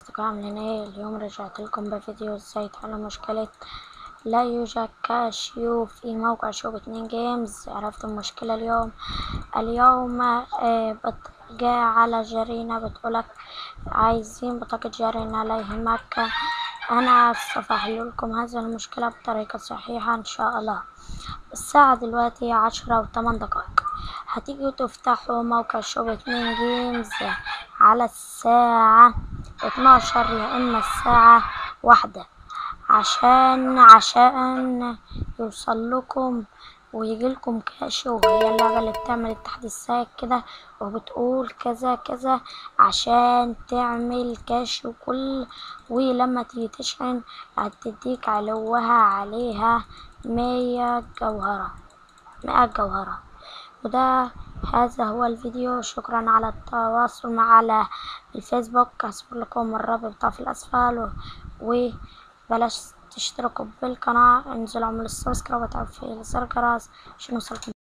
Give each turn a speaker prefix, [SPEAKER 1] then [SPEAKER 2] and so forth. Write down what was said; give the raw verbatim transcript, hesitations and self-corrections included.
[SPEAKER 1] أصدقائي عاملين ايه؟ اليوم رجعت لكم بفيديو ازاي تحلوا مشكلة لا يوجد كاشيو في موقع شوب اتنين جيمز. عرفت المشكلة اليوم اليوم آه بت- جاء على جرينة بتقولك عايزين بطاقة جرينة، لا يهمك، أنا سوف أحللكم هذه المشكلة بطريقة صحيحة إن شاء الله. الساعة دلوقتي عشرة وثمان دقائق. هتيجوا تفتحوا موقع شوب اتنين جيمز على الساعة اتناشر يا إما الساعة واحدة، عشان عشان يوصل لكم ويجيلكم كاشو. وهي اللعبة اللي بتعمل التحديثات كده وبتقول كذا كذا عشان تعمل كاشو كل، ولما تيجي تشحن هتديك علوها عليها مية جوهرة مئة جوهرة. وده هذا هو الفيديو. شكرا على التواصل مع على الفيسبوك. هسيب لكم الرابط في الأسفل، وبلاش تشتركوا بالقناة، انزلوا اعملوا السبسكرايب وتفعيل زر الجرس عشان يوصلكم